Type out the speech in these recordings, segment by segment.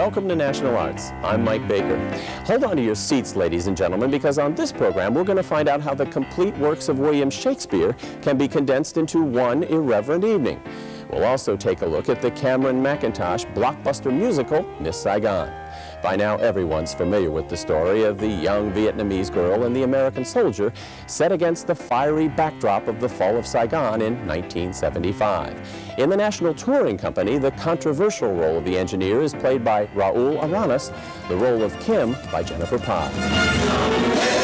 Welcome to National Arts. I'm Mike Baker. Hold on to your seats, ladies and gentlemen, because on this program we're going to find out how the complete works of William Shakespeare can be condensed into one irreverent evening. We'll also take a look at the Cameron Mackintosh blockbuster musical, Miss Saigon. By now, everyone's familiar with the story of the young Vietnamese girl and the American soldier set against the fiery backdrop of the fall of Saigon in 1975. In the National Touring Company, the controversial role of the engineer is played by Raul Aranas, the role of Kim by Jennifer Paz.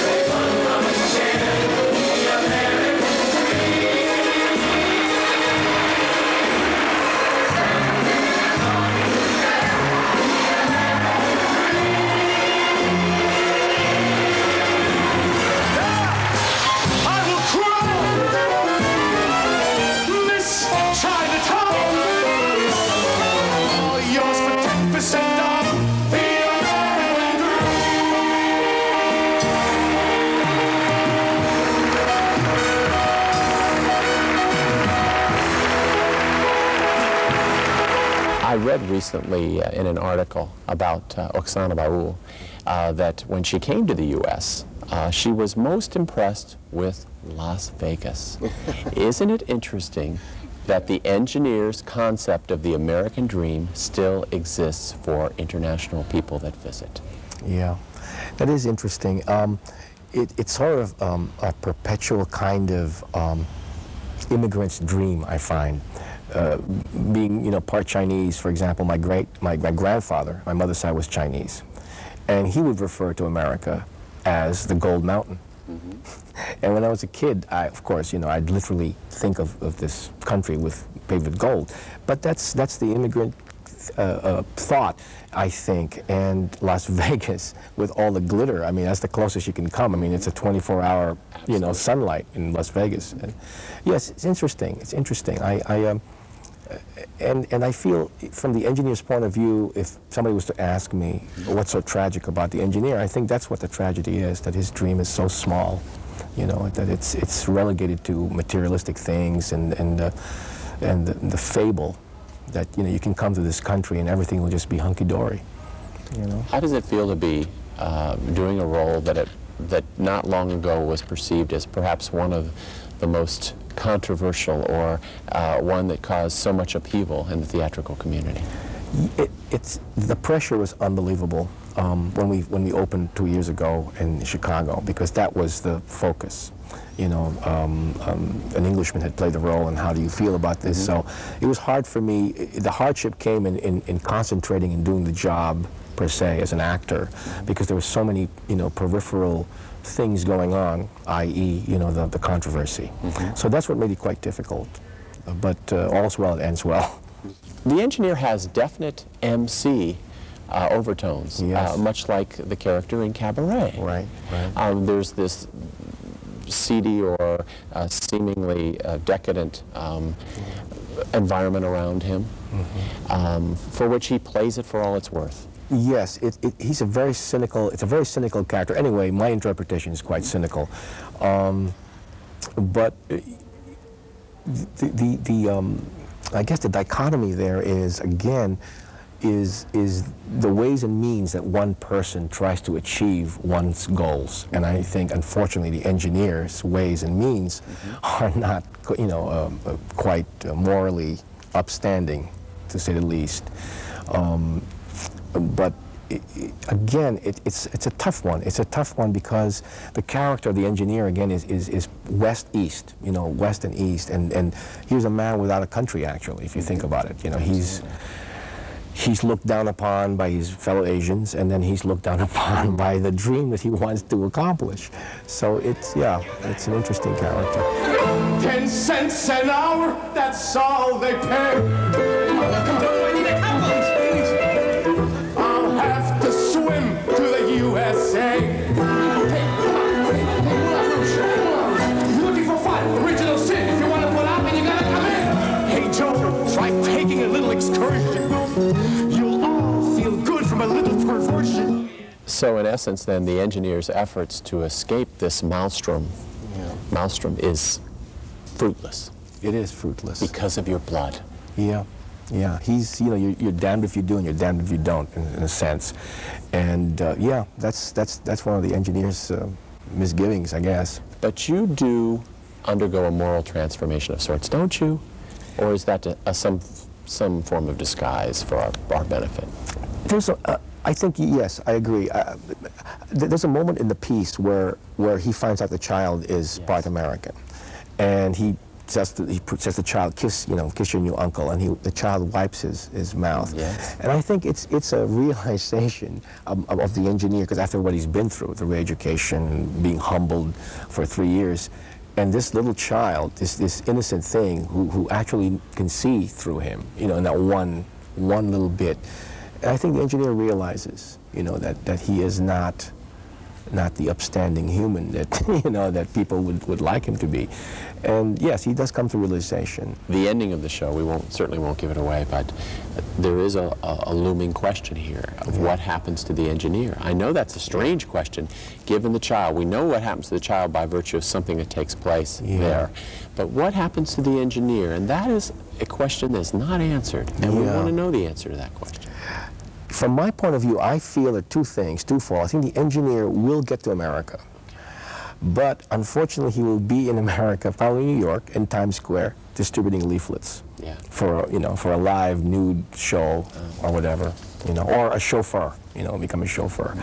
I read recently in an article about Oksana Baul that when she came to the U.S., she was most impressed with Las Vegas. Isn't it interesting that the engineer's concept of the American dream still exists for international people that visit? Yeah, that is interesting. It's sort of a perpetual kind of immigrant's dream, I find. Being, part Chinese, for example, my grandfather, my mother's side, was Chinese, and he would refer to America as the Gold Mountain. And when I was a kid, of course, I'd literally think of this country paved with gold. But that's the immigrant thought, I think. And Las Vegas, with all the glitter, I mean, that's the closest you can come. I mean, it's a 24-hour, sunlight in Las Vegas. And yes, it's interesting. It's interesting. And I feel, from the engineer's point of view, if somebody was to ask me what's so tragic about the engineer, I think that's what the tragedy is, that his dream is so small, that it's relegated to materialistic things and the fable that, you can come to this country and everything will just be hunky-dory, How does it feel to be doing a role that not long ago was perceived as perhaps one of the most controversial, or one that caused so much upheaval in the theatrical community? The pressure was unbelievable when we opened 2 years ago in Chicago, because that was the focus. An Englishman had played the role, and how do you feel about this? So it was hard for me. The hardship came in concentrating and doing the job per se as an actor, because there were so many peripheral things going on, i.e., the controversy. So that's what made it quite difficult. But all's well, it ends well. The engineer has definite MC overtones, yes. Much like the character in Cabaret. Right. There's this seedy or seemingly decadent environment around him, for which he plays it for all it's worth. Yes, it's a very cynical character. Anyway, my interpretation is quite cynical. But I guess the dichotomy there is, again, is the ways and means that one person tries to achieve one's goals. And I think, unfortunately, the engineer's ways and means are not, quite morally upstanding, to say the least. But again, it's a tough one. It's a tough one because the character of the engineer, again, is west-east, west and east, and he was a man without a country, actually, if you think about it. He's looked down upon by his fellow Asians, and then he's looked down upon by the dream that he wants to accomplish. So it's an interesting character. 10 cents an hour, that's all they pay. I'll have to swim to the USA. Looking for fun, original sin. If you want to put up, then you gotta come in. Hey Joe, try taking a little excursion. You'll all feel good from a little perversion. So in essence, then, the engineer's efforts to escape this maelstrom is fruitless. It is fruitless. Because of your blood. Yeah. Yeah, he's, you know, you're damned if you do and you're damned if you don't, in a sense. And yeah, that's one of the engineer's misgivings, I guess. But you do undergo a moral transformation of sorts, don't you? Or is that some form of disguise for our benefit? There's I think, yes, I agree. There's a moment in the piece where he finds out the child is part American, and he says to the child, kiss your new uncle, and the child wipes his mouth. Yes. And I think it's a realization of the engineer, because after what he's been through, the re-education, being humbled for 3 years, and this little child, this innocent thing who actually can see through him, in that one little bit. And I think the engineer realizes, that he is not the upstanding human that that people would like him to be. And yes, he does come to realization. The ending of the show, we certainly won't give it away, but there is a looming question here of what happens to the engineer. I know that's a strange question, given the child. We know what happens to the child by virtue of something that takes place there. But what happens to the engineer? And that is a question that's not answered, and we want to know the answer to that question. From my point of view, I feel there are two things, twofold. I think the engineer will get to America, but unfortunately he will be in America, probably New York, in Times Square, distributing leaflets for a live nude show or whatever, or a chauffeur, become a chauffeur.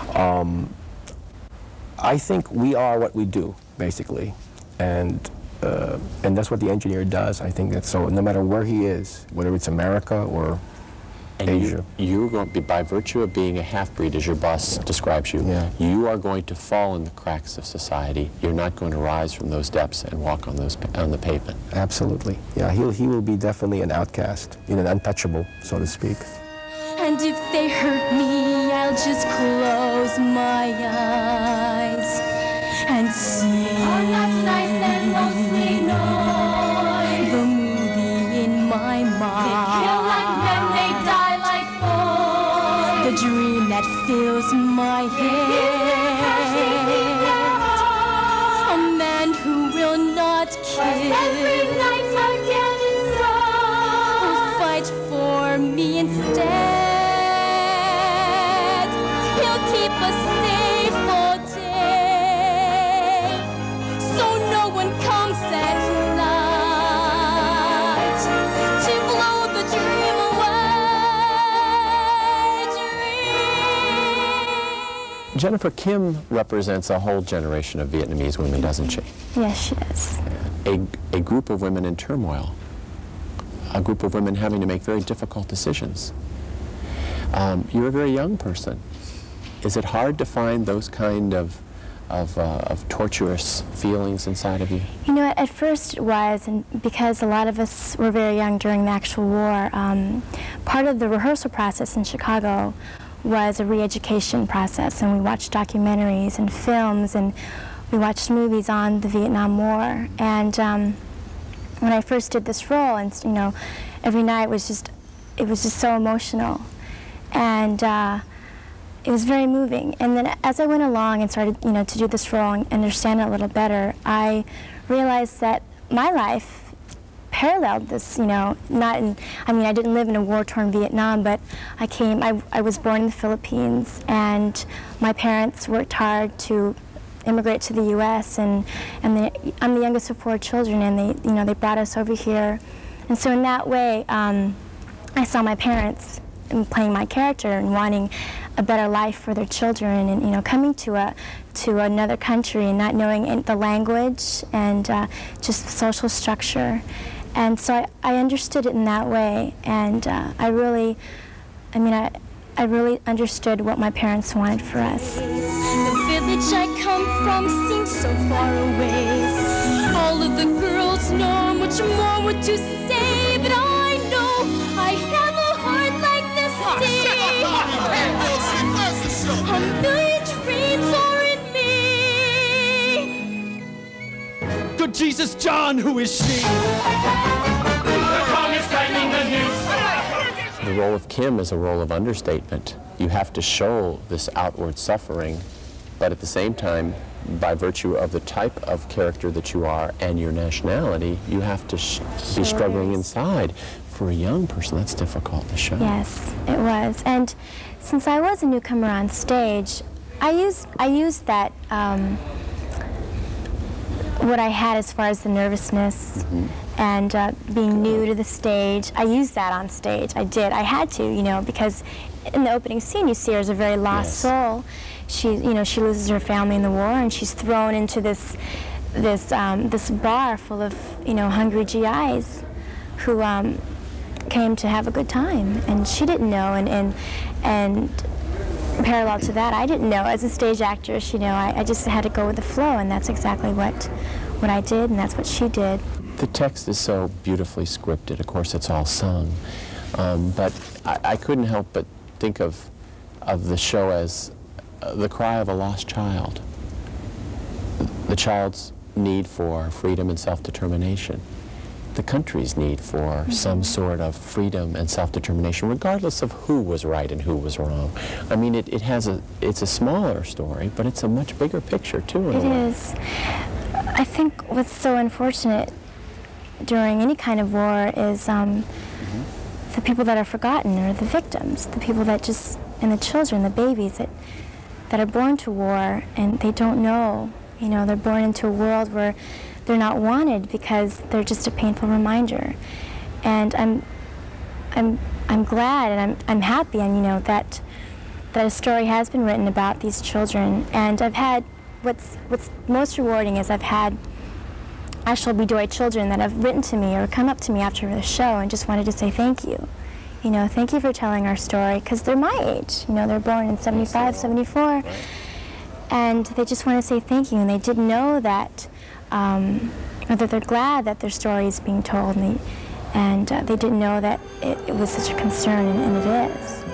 I think we are what we do, basically, and that's what the engineer does. I think that's so. No matter where he is, whether it's America or Asia. You're going to be, by virtue of being a half-breed, as your boss describes you, you are going to fall in the cracks of society. You're not going to rise from those depths and walk on the pavement. Absolutely. Yeah, he will be definitely an outcast, an untouchable, so to speak. And if they hurt me, I'll just close my eyes and see. Oh, that's nice and mostly noise. The movie in my mind. They kill like men, they die like boys. The dream that fills my head. A man who will not kill. Every night again is so. Will fight for me instead. He'll keep us safe all day, so no one comes at night to blow the dream away. Jennifer, Kim represents a whole generation of Vietnamese women, doesn't she? Yes, she does. A group of women in turmoil, a group of women having to make very difficult decisions. You're a very young person. Is it hard to find those kind of torturous feelings inside of you? At first it was, and because a lot of us were very young during the actual war, part of the rehearsal process in Chicago was a re-education process, and we watched documentaries and films, and we watched movies on the Vietnam War. And when I first did this role, and every night it was just so emotional, and it was very moving. And then as I went along and started, to do this role and understand it a little better, I realized that my life paralleled this, I didn't live in a war-torn Vietnam, but I was born in the Philippines, and my parents worked hard to immigrate to the U.S., and I'm the youngest of 4 children, and they brought us over here. And so in that way, I saw my parents playing my character and wanting a better life for their children, and coming to another country and not knowing the language and just the social structure. And so I understood it in that way, and I really understood what my parents wanted for us. The village I come from seems so far away. All of the girls know much more what to say, but I know I have a heart like the sea. A million dreams are in me. Good Jesus, John, who is she? The role of Kim is a role of understatement. You have to show this outward suffering, but at the same time, by virtue of the type of character that you are and your nationality, you have to be struggling inside. for a young person, that's difficult to show. Yes, it was. And since I was a newcomer on stage, I used that, what I had as far as the nervousness and being new to the stage. I used that on stage. I did. I had to, you know, because in the opening scene you see her as a very lost soul. She, you know, she loses her family in the war, and she's thrown into this bar full of, you know, hungry GIs who came to have a good time, and she didn't know, and parallel to that, I didn't know. As a stage actress, you know, I just had to go with the flow, and that's exactly what I did, and that's what she did. The text is so beautifully scripted. Of course, it's all sung, but I couldn't help but think of the show as the cry of a lost child. The child's need for freedom and self-determination. The country's need for some sort of freedom and self-determination, regardless of who was right and who was wrong. I mean, it's a smaller story, but it's a much bigger picture, too, in a way. It is. I think what's so unfortunate during any kind of war is the people that are forgotten, or the victims, the people that just, and the children, the babies that are born to war, and they don't know. You know, they're born into a world where they're not wanted because they're just a painful reminder. And I'm glad, and I'm happy, and you know, that a story has been written about these children. And I've had, what's most rewarding is I've had actual Bedoy children that have written to me or come up to me after the show and just wanted to say thank you. You know, thank you for telling our story, because they're my age. You know, they're born in 75, 74. And they just want to say thank you, and they didn't know that, or that they're glad that their story is being told, and they didn't know that it was such a concern, and it is.